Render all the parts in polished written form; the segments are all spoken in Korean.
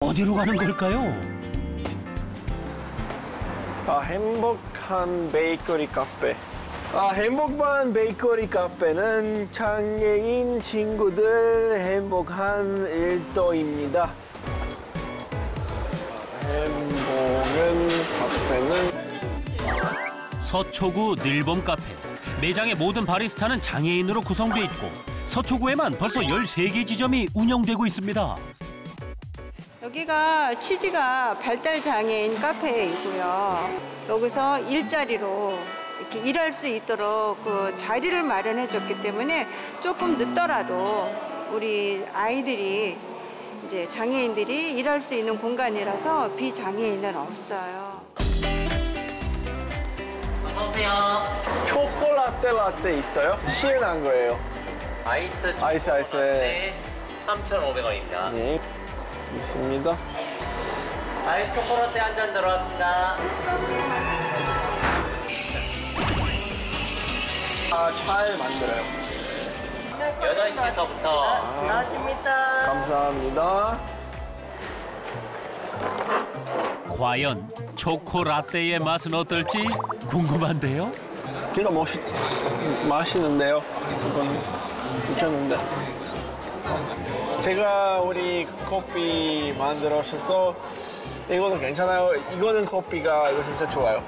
어디로 가는 걸까요? 행복한 베이커리 카페. 행복한 베이커리 카페는 장애인 친구들 행복한 일터입니다. 행복한 카페는 서초구 늘봄 카페. 매장의 모든 바리스타는 장애인으로 구성돼 있고 서초구에만 벌써 13개 지점이 운영되고 있습니다. 여기가 취지가 발달 장애인 카페이고요. 여기서 일자리로 이렇게 일할 수 있도록 그 자리를 마련해 줬기 때문에 조금 늦더라도 우리 아이들이 이제 장애인들이 일할 수 있는 공간이라서 비장애인은 없어요. 어서 오세요. 초콜라떼 라떼 있어요? 시원한 거예요. 아이스 아이스. 3,500원입니다. 네, 있습니다. 아이스 초콜릿 한 잔 들어왔습니다. 잘 만들어요. 8시서부터 나와줍니다. 감사합니다. 과연 초코라떼의 맛은 어떨지 궁금한데요. 이거 맛있는데요. 이건 괜찮은데. 제가 우리 커피 만들어서 이거는 괜찮아요. 이거는 커피가 이거 진짜 좋아요.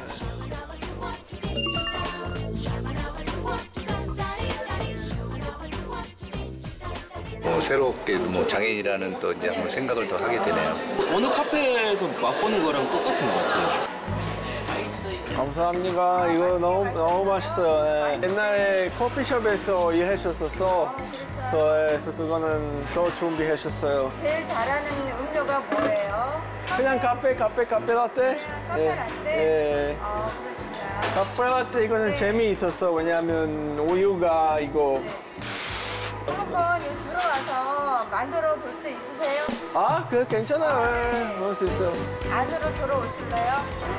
새롭게 장애인이라는 또 이제 한번 생각을 더 하게 되네요. 어느 카페에서 맛보는 거랑 똑같은 것 같아요. 감사합니다. 이거 너무 맛있어요. 네. 옛날에 커피숍에서 일하셨어서 그래서 그거는 더 준비하셨어요. 제일 잘하는 음료가 뭐예요? 그냥 카페 라떼? 카페 라떼? 네. 그러시구나. 카페 라떼 이거는 재미있었어. 왜냐하면 우유가 이거. 한번 여기 들어와서 만들어 볼 수 있으세요? 그거 괜찮아요. 먹을 수 있어요. 안으로 들어오실래요?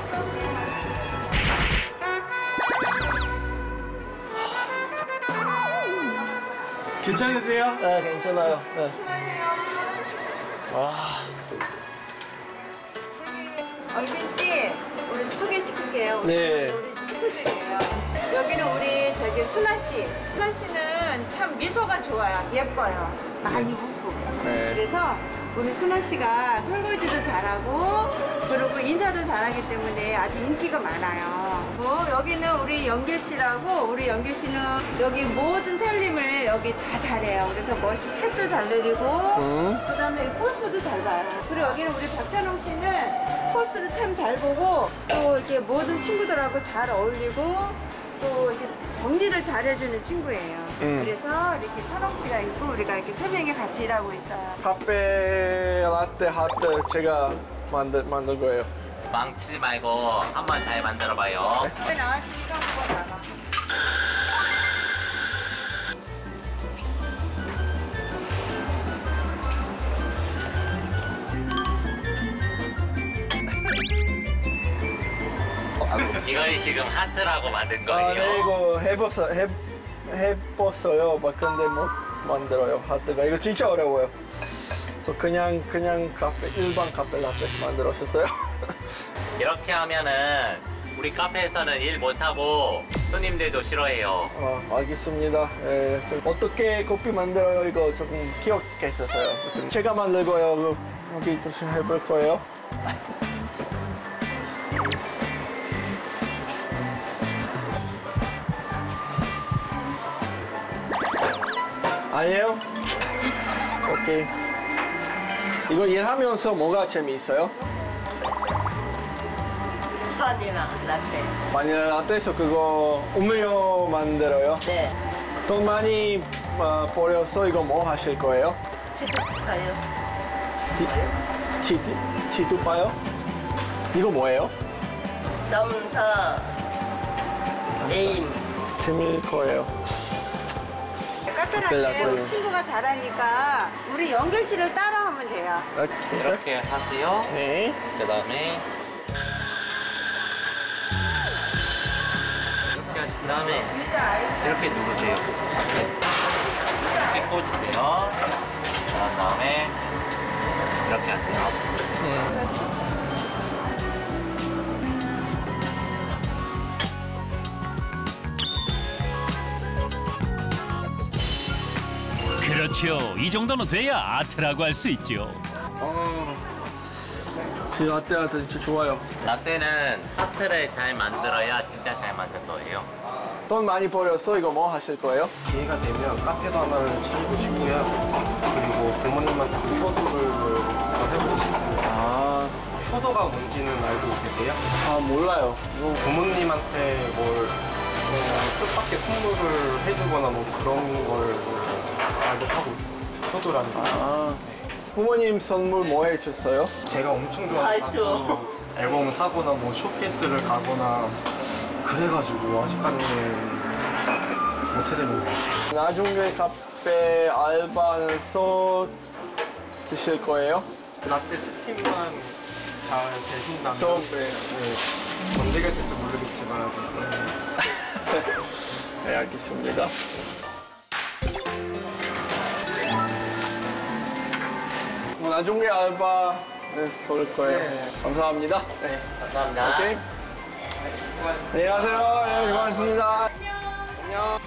괜찮으세요? 네, 괜찮아요. 네. 얼빈 씨, 우리 소개시킬게요. 네. 우리 친구들이에요. 여기는 우리 순아 씨. 순아 씨는 참 미소가 좋아요. 예뻐요. 많이 웃고. 네. 그래서 우리 순아 씨가 설거지도 잘하고 그리고 인사도 잘하기 때문에 아주 인기가 많아요. 여기는 우리 영길 씨라고 우리 영길 씨는 여기 모든 살림을 여기 다 잘해요. 그래서 멋이 샷도 잘 내리고 그다음에 포스도 잘 봐요. 그리고 여기는 우리 박찬홍 씨는 포스를 참 잘 보고 또 이렇게 모든 친구들하고 잘 어울리고 또 이렇게 정리를 잘해주는 친구예요. 그래서 이렇게 찬홍 씨가 있고 우리가 이렇게 세 명이 같이 일하고 있어요. 카페 라떼 하트 제가 만들 거예요. 망치지 말고 한번 잘 만들어봐요. 네, 나왔으니까 한번 나가. 이걸 지금 하트라고 만든 거예요. 네, 이거 해봤어요. 근데 못 만들어요. 하트가 이거 진짜 어려워요. 그래서 그냥 일반 카페 라떼 만들었어요. 이렇게 하면은 우리 카페에서는 일 못하고 손님들도 싫어해요. 알겠습니다. 예, 어떻게 커피 만들어요? 이거 조금 기억했었어요. 제가 만들고요. 여기 좀 해볼 거예요. 아니에요? 오케이. 이거 일하면서 뭐가 재미있어요? 바닐라 라떼. 바닐라 라떼에서 그거 음료 만들어요? 네. 돈 많이 버려서 이거 뭐 하실 거예요? 치즈파요. 치즈파요? 이거 뭐예요? 썸타 에임. 재미일 거예요. 카페라떼 친구가 잘하니까 우리 영길 씨를 따라하면 돼요. 이렇게 하세요. 네. 그다음에 이렇게 하신 다음에 이렇게 누르세요. 이렇게 꽂으세요. 그다음에 그렇게 하세요. 그렇죠. 이 정도는 돼야 아트라고 할 수 있죠. 그 라떼 진짜 좋아요. 라떼는 하트를 잘 만들어야 진짜 잘 만든 거예요. 돈 많이 벌었어? 이거 뭐 하실 거예요? 기회가 되면 카페도 하나를 차리고싶고요. 그리고 부모님한테 효도를 해보고 싶습니다. 아, 효도가 뭔지는 알고 계세요? 몰라요. 부모님한테 뭘 뜻밖의 선물을 해주거나 뭐 그런 걸 알고 하고 있어요. 효도라는 거. 부모님 선물 뭐 해줬어요? 제가 엄청 좋아하는 가수 앨범 사거나 뭐 쇼케이스를 가거나 그래가지고 아직까지는 못 해드린 것 같아요. 나중에 카페 알바해서 드실 거예요? 라떼 스팀만 잘 되신다면 수업, 언제 될지 모르겠지만 네, 알겠습니다. 나중에 알바 쏠 거예요. 감사합니다. 네. 감사합니다. 오케이. 안녕하세요. 네, 고맙습니다. 안녕.